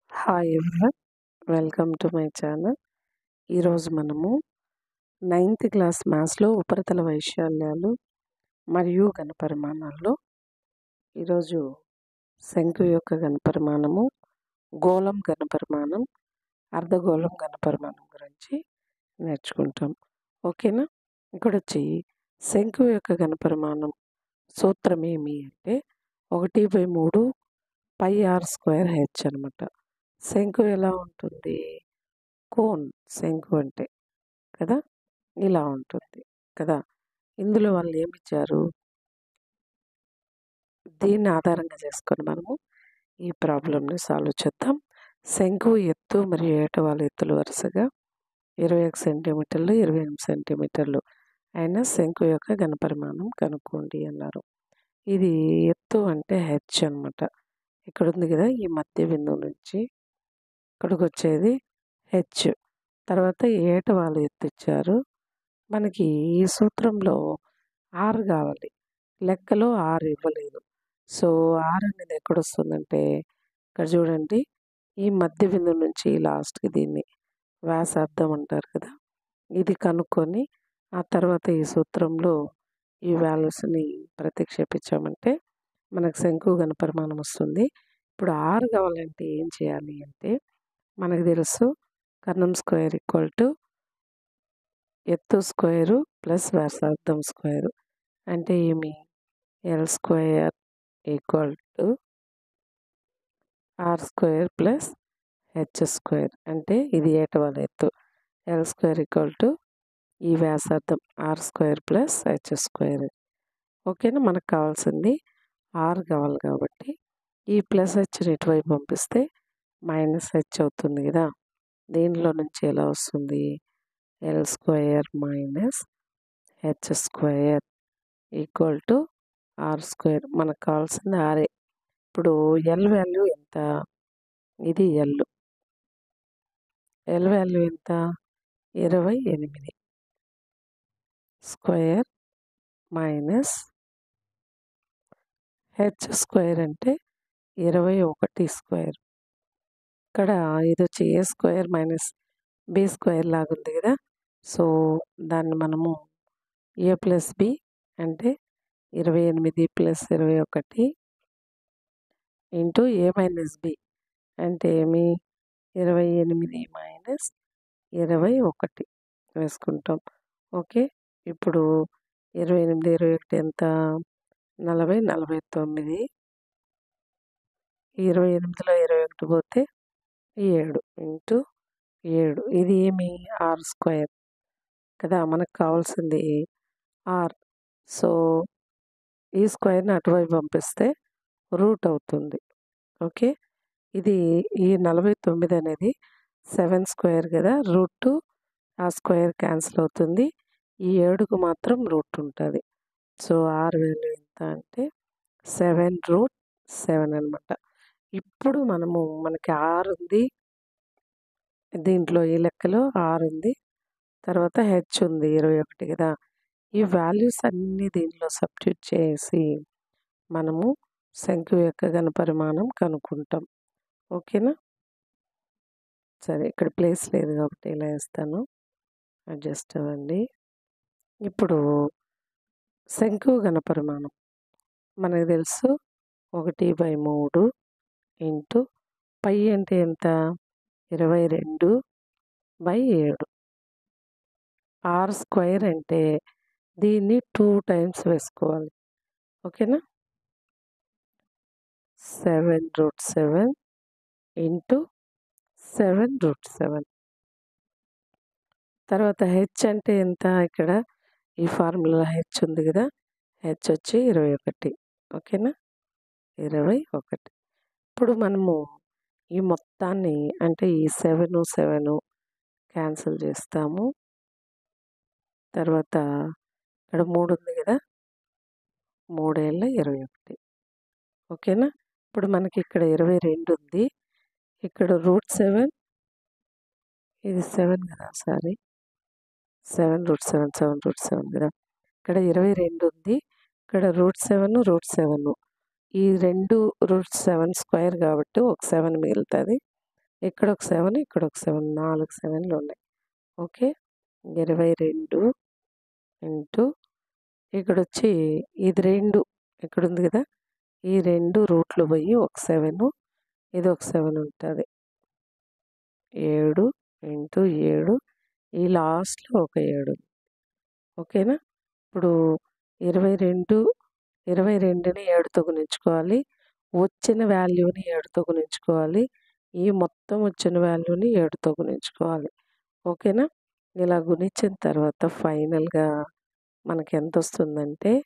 Hi everyone, welcome to my channel. ఈరోజు మనము 9th class మ్యాథ్స్లో ఉపరితల వైశాల్యాలు మరియు ఘనపరిమాణాల్లో ఈరోజు శంకు యొక్క ఘనపరిమాణము, గోళం ఘనపరిమాణం, అర్ధగోళం ఘనపరిమాణం గురించి నేర్చుకుంటాం. ఓకేనా? ఇక్కడ వచ్చి శంకు యొక్క ఘనపరిమాణం సూత్రం ఏమి అంటే 1/3 పై ఆర్ స్క్వేర్ హెచ్ అనమాట. శంకు ఎలా ఉంటుంది? కోన్ శంకు అంటే కదా, ఇలా ఉంటుంది కదా. ఇందులో వాళ్ళు ఏమి ఇచ్చారు? దీన్ని ఆధారంగా చేసుకొని మనము ఈ ప్రాబ్లంని సాల్వ్ చేద్దాం. శంకు ఎత్తు మరియు ఏటవాల ఎత్తులు వరుసగా 21 సెంటీమీటర్లు, 28 సెంటీమీటర్లు అయిన శంకు యొక్క ఘనపరిమాణం కనుక్కోండి అన్నారు. ఇది ఎత్తు అంటే హెచ్ అనమాట. ఇక్కడ ఉంది కదా, ఈ మధ్య బిందువు నుంచి ఇక్కడికి వచ్చేది హెచ్. తర్వాత ఏటవాల ఎత్తు ఇచ్చారు మనకి. ఈ సూత్రంలో ఆర్ కావాలి, లెక్కలో ఆర్ ఇవ్వలేదు. సో ఆర్ అనేది ఎక్కడ వస్తుందంటే ఇక్కడ చూడండి, ఈ మధ్య బిందువు నుంచి లాస్ట్కి దీన్ని వ్యాసార్థం అంటారు కదా, ఇది కనుక్కొని ఆ తర్వాత ఈ సూత్రంలో ఈ వాల్యూస్ని ప్రతిక్షేపించామంటే మనకు శంకు ఘనపరిమాణం వస్తుంది. ఇప్పుడు ఆర్ కావాలంటే ఏం చేయాలి అంటే మనకు తెలుసు, కర్ణం స్క్వేర్ ఈక్వల్ టు ఎత్తు స్క్వేరు ప్లస్ వ్యాసార్థం స్క్వేరు అంటే ఏమి? L square equal to R square plus H square అంటే ఇది ఏటవాల ఎత్తు. ఎల్ స్క్వేర్ ఈక్వల్ టు ఈ వ్యాసార్థం R square plus H square. ఓకేనా? మనకు కావాల్సింది ఆర్ కావాలి కాబట్టి ఈ ప్లస్ హెచ్ని ఇటువైపు పంపిస్తే మైనస్ హెచ్ అవుతుంది కదా. దీనిలో నుంచి ఎలా వస్తుంది? L square minus H square equal to R square. మనకు కావాల్సింది ఆరే. ఇప్పుడు ఎల్ వాల్యూ ఎంత? ఇది ఎల్. ఎల్ వాల్యూ ఎంత? 28 స్క్వేర్ మైనస్ హెచ్ స్క్వేర్ అంటే 21 స్క్వేర్. ఇక్కడ ఇది వచ్చి A square minus B square లాగా ఉంది కదా. సో దాన్ని మనము ఏ ప్లస్ బి అంటే 28 plus 21 into A minus B అంటే ఏమి? 28 మైనస్ 21 వేసుకుంటాం. ఓకే, ఇప్పుడు 28 21 ఎంత? 40 49. 28లో 21 పోతే 7 ఇంటూ 7. ఇది ఏమి? ఆర్ స్క్వేర్ కదా. మనకు కావాల్సింది ఆర్. సో ఈ స్క్వేర్ని అటువైపు పంపిస్తే రూట్ అవుతుంది. ఓకే, ఇది ఈ 49 అనేది 7 స్క్వేర్ కదా, రూట్ ఆ స్క్వేర్ క్యాన్సిల్ అవుతుంది. ఈ 7కు మాత్రం రూట్ ఉంటుంది. సో ఆర్ వాల్యూ ఎంత అంటే 7√7 అనమాట. ఇప్పుడు మనకి ఆర్ ఉంది, దీంట్లో ఈ లెక్కలో ఆర్ ఉంది, తర్వాత హెచ్ ఉంది 21 కదా. ఈ వాల్యూస్ అన్నీ దీనిలో సబ్స్టిట్యూట్ చేసి మనము శంకు యొక్క ఘనపరిమాణం కనుక్కుంటాం. ఓకేనా? సరే, ఇక్కడ ప్లేస్ లేదు కాబట్టి ఇలా వేస్తాను, అడ్జస్ట్ అవ్వండి. ఇప్పుడు శంకు ఘనపరిమాణం మనకు తెలుసు 1/3 ఇంటూ పై అంటే ఎంత? 22/7. ఆర్ స్క్వేర్ అంటే దీన్ని 2 టైమ్స్ వేసుకోవాలి. ఓకేనా? 7√7 ఇంటూ 7√7. తర్వాత హెచ్ అంటే ఎంత? ఇక్కడ ఈ ఫార్ములా హెచ్ ఉంది కదా, హెచ్ వచ్చి 21. ఓకేనా? 21. ఇప్పుడు మనము ఈ మొత్తాన్ని అంటే ఈ 7 7 క్యాన్సిల్ చేస్తాము. తర్వాత ఇక్కడ 3 ఉంది కదా, 3×21. ఓకేనా? ఇప్పుడు మనకి ఇక్కడ 22 ఉంది, ఇక్కడ √7, ఇది 7 కదా, సారీ 7√7 7√7 కదా. ఇక్కడ 22 ఉంది, ఇక్కడ √7 ఈ 2 √7 స్క్వేర్ కాబట్టి ఒక 7 మిగులుతుంది. ఇక్కడ ఒక 7, ఇక్కడ ఒక 7, 4 7లు ఉన్నాయి. ఓకే. 22 ఇంటూ ఇక్కడొచ్చి ఇది 2 ఇక్కడుంది కదా! ఈ 2 రూట్లు పోయి ఒక 7, ఇది ఒక 7 ఉంటుంది. 7 ఇంటూ 7 ఈ లాస్ట్‌లో ఒక 7. ఓకేనా? ఇప్పుడు 22ని 7తో గుణించుకోవాలి. వచ్చిన వాల్యూని 7తో గుణించుకోవాలి. ఈ మొత్తం వచ్చిన వాల్యూని 7తో గుణించుకోవాలి. ఓకేనా? ఇలా గుణించిన తర్వాత ఫైనల్‌గా మనకెంతొస్తుందంటే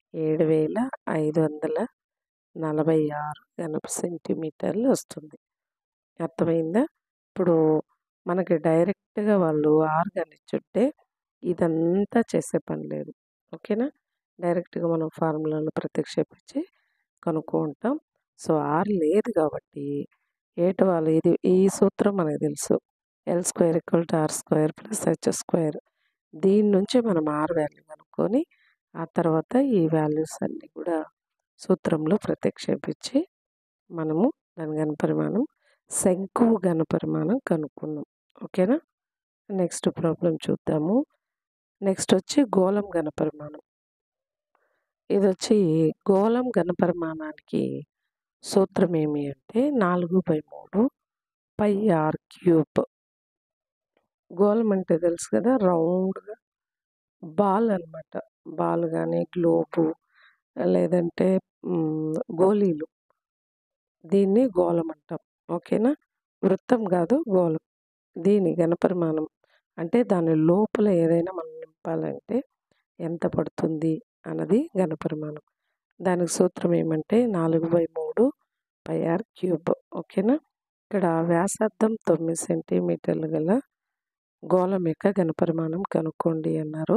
7546 ఘనపు సెంటీమీటర్లు వస్తుంది. అర్థమైందా? ఇప్పుడు మనకి డైరెక్ట్‌గా వాళ్ళు R కనిచ్చుంటే ఇదంతా చేసే పని లేదు. ఓకేనా? డైరెక్ట్‌గా మనం ఫార్ములాలో ప్రతిక్షేపించి కనుక్కుంటాం. సో, R లేదు కాబట్టి ఏటవాలు ఈ సూత్రం మనకు తెలుసు. L² R² H². దీని నుంచి మనం R వాల్యూ కనుక్కొని ఆ తర్వాత ఈ వాల్యూస్ అన్నీ కూడా సూత్రంలో ప్రతిక్షేపించి మనము దాని ఘనపరిమాణం శంకువు ఘనపరిమాణం కనుక్కున్నాం. ఓకేనా? నెక్స్ట్ ప్రాబ్లం చూద్దాము. నెక్స్ట్ వచ్చి గోళం ఘనపరిమాణం. ఇదొచ్చి గోళం ఘనపరిమాణానికి సూత్రం ఏమి అంటే 4/3 πr³. గోళం అంటే తెలుసు కదా! రౌండ్‌గా బాల్ అనమాట. బాల్ గానీ, గ్లోబు లేదంటే గోళీలు. దీన్ని గోళం అంటాం. ఓకేనా? వృత్తం కాదు గోళం. దీని ఘనపరిమాణం అంటే దాని లోపల ఏదైనా మనం నింపాలంటే ఎంత పడుతుంది అన్నది ఘనపరిమాణం. దానికి సూత్రం ఏమంటే 4/3 πr³. ఓకేనా? ఇక్కడ వ్యాసార్థం 9 సెంటీమీటర్లు గల గోళం యొక్క ఘనపరిమాణం కనుక్కోండి అన్నారు.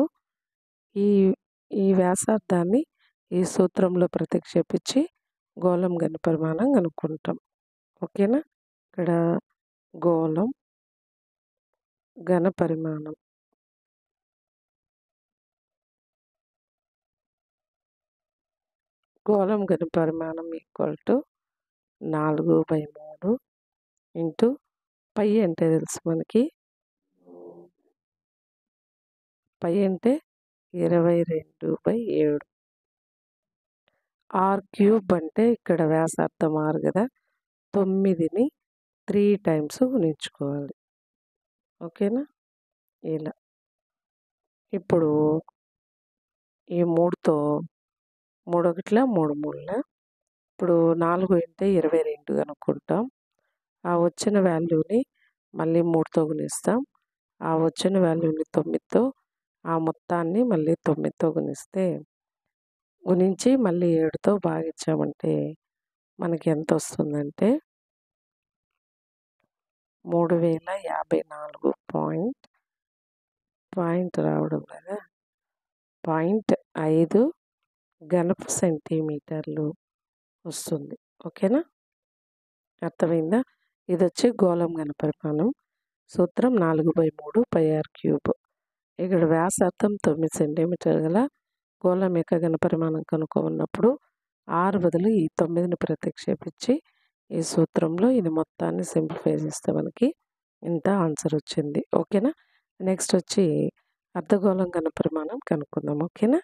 ఈ వ్యాసార్థాన్ని ఈ సూత్రంలో ప్రతిక్షేపించి గోళం ఘనపరిమాణం కనుక్కుంటాం. ఓకేనా? ఇక్కడ గోళం ఘనపరిమాణం గోళం ఘనపరిమాణం = 4/3 ఇంటూ π అంటే తెలుసు మనకి. π అంటే 22/7. R³ అంటే ఇక్కడ వ్యాసార్థం R కదా! 9ని 3 టైమ్స్ గుణించుకోవాలి. ఓకేనా? ఇలా. ఇప్పుడు ఈ 3తో 3 ఒకట్ల 3 మూడుల ఇప్పుడు 4 × 22 కనుక్కుంటాం. ఆ వచ్చిన వాల్యూని మళ్ళీ 3తో గుణిస్తాం. ఆ వచ్చిన వాల్యూని 9తో, ఆ మొత్తాన్ని మళ్ళీ 9తో గుణించి మళ్ళీ 7తో భాగించామంటే మనకి ఎంత వస్తుందంటే 3054 పాయింట్ రావడం లేదా 0.5 ఘనపు సెంటీమీటర్లు వస్తుంది. ఓకేనా? అర్థమైందా? ఇదొచ్చి గోళం ఘనపరిమాణం. సూత్రం 4/3 πr³. ఇక్కడ వ్యాసార్థం 9 సెంటీమీటర్లు గల గోళం యొక్క ఘనపరిమాణం కనుక్కోమన్నప్పుడు R బదులు ఈ 9ని ప్రతిక్షేపించి ఈ సూత్రంలో ఇది మొత్తాన్ని సింప్లిఫై చేస్తే మనకి ఇంత ఆన్సర్ వచ్చింది. ఓకేనా? నెక్స్ట్ వచ్చి అర్ధగోళం ఘనపరిమాణం కనుక్కుందాం. ఓకేనా?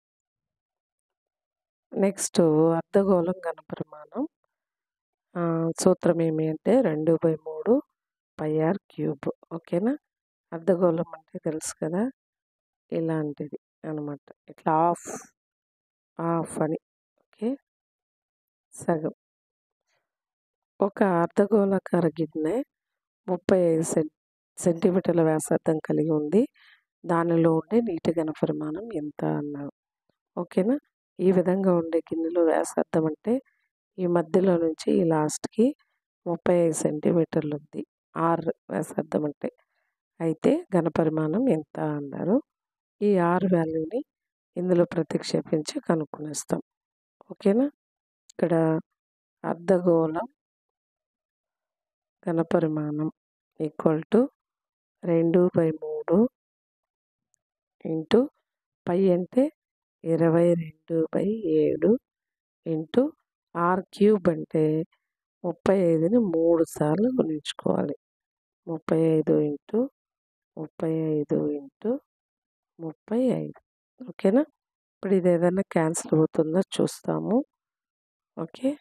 నెక్స్ట్ అర్ధగోళం ఘనపరిమాణం సూత్రం ఏమి అంటే 2/3 πr³. ఓకేనా? అర్ధగోళం అంటే తెలుసు కదా! ఇలాంటిది అనమాట. ఇట్లా హాఫ్ అని. ఓకే. సగం. ఒక అర్ధగోళాకార గిన్నె 35 సెంటీమీటర్ల వ్యాసార్థం కలిగి ఉంది. దానిలో ఉండే నీటి ఘనపరిమాణం ఎంత అన్నారు. ఓకేనా? ఈ విధంగా ఉండే గిన్నెలో వ్యాసార్థం అంటే ఈ మధ్యలో నుంచి ఈ లాస్ట్‌కి 35 సెంటీమీటర్లు ఉంది. R వ్యాసార్థం అంటే. అయితే ఘనపరిమాణం ఎంత అన్నారు. ఈ R వాల్యూని ఇందులో ప్రతిక్షేపించి కనుక్కునేస్తాం. ఓకేనా? ఇక్కడ అర్ధగోళం ఘనపరిమాణం = 2/3 ఇంటూ π అంటే 22/7 ఇంటూ R³ అంటే 35ని 3 సార్లు గుణించుకోవాలి. 35 ఇంటూ 35 ఇంటూ 35. ఓకేనా? ఇప్పుడు ఇది ఏదైనా క్యాన్సిల్ అవుతుందో చూస్తాము. ఓకే.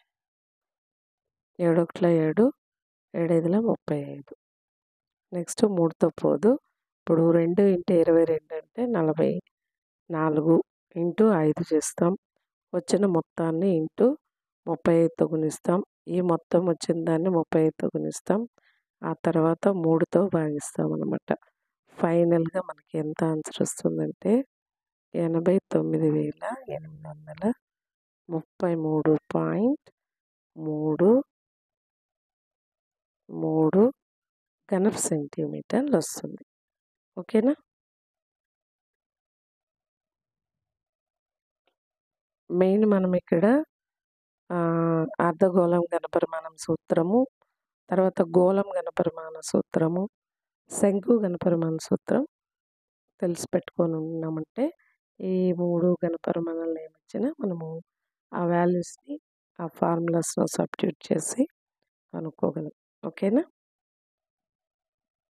7 ఒకట్ల 7, 7 ఐదుల 35. నెక్స్ట్ 3తో పోదు. ఇప్పుడు 2 ఇంటూ 22 అంటే 44 ఇంటూ 5 చేస్తాం. వచ్చిన మొత్తాన్ని ఇంటూ 35తో గుణిస్తాం. ఈ మొత్తం వచ్చిన దాన్ని 35తో గుణిస్తాం. ఆ తర్వాత 3తో భాగిస్తాం అన్నమాట. ఫైనల్‌గా మనకి ఎంత ఆన్సర్ వస్తుందంటే 89,833.33 ఘనపు సెంటీమీటర్లు వస్తుంది. ఓకేనా? మెయిన్ మనం ఇక్కడ అర్ధగోళం ఘనపరిమాణం సూత్రము, తర్వాత గోళం ఘనపరిమాణ సూత్రము, శంకు ఘనపరిమాణ సూత్రం తెలిసి పెట్టుకొని ఉన్నామంటే ఈ 3 ఘనపరిమాణాలు ఏమిచ్చినా మనము ఆ వాల్యూస్‌ని ఆ ఫార్ములాస్‌లో సబ్స్టిట్యూట్ చేసి కనుక్కోగలం. ఓకేనా?